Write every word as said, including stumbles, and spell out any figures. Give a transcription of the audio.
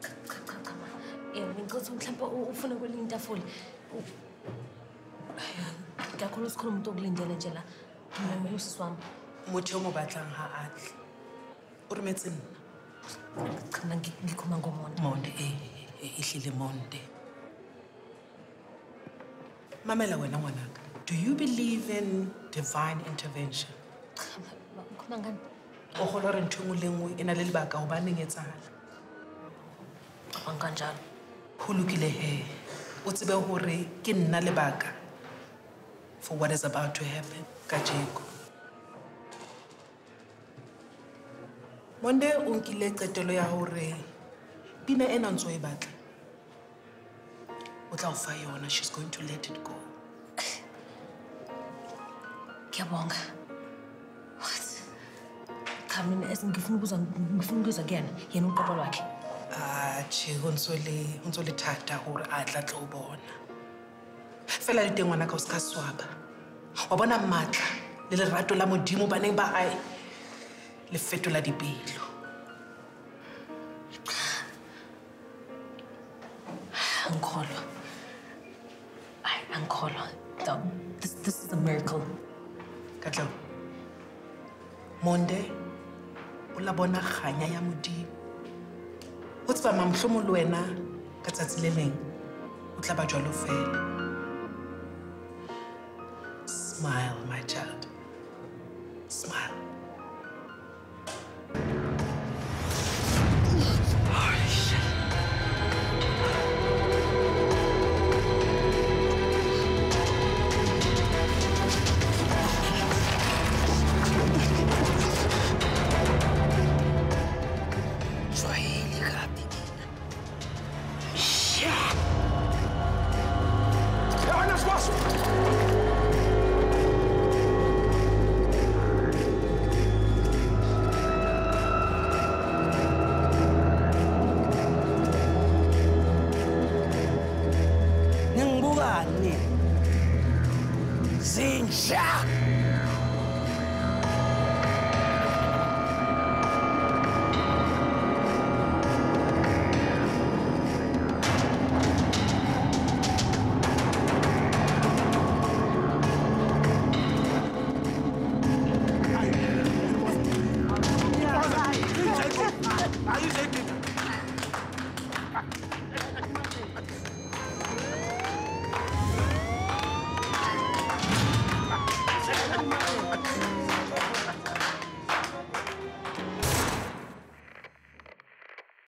cha cha cha ma. Yena ngicela mhlawumbe ufuna kwelinye itafula. Kakhulu sikhona umuntu okulindele nje la. Mina ngusisi wami. Motho o mo batlang ha atle. O remetse nna. Cha mina ngikhuluma ngomonde. Monde eh ehlile monde. Mamela wena ngwanaka. Do you believe in divine intervention? Khona ngani? O kgolwa re ntho engwe le engwe e na le lebaka hobaneng etsahala. Bang kanjalo. Ho lokile he. O tsebe hore ke nna lebaka for what is about to happen kajeko. Monde o nkile qetelo ya hore pina ena ntso e batla. O tla o fa yona, she's going to let it go. Ngiyabonga. What? Cha mina esingifuna ukuzwa ngifuna ukuzwa kuyena yena uqobo lwakhe. Ah, che ho ntso le ho ntso le thata hore a tla tlo bona. Fela le teng ngwana ka o ska swaba. Wa bona matla le lerato la modimo baneng ba hae le fetola dipelo. Angikholwa. Ay, angikholwa. This this is a miracle. Katla. Monde o la bona kganya ya modimo. O tsaba mamhlomo le wena ka tsatsi le leng o tla ba jwalo fela. Smile, my child. Smile. Holy shit. Swahili gapi. Shit. Johannes was. Zinja!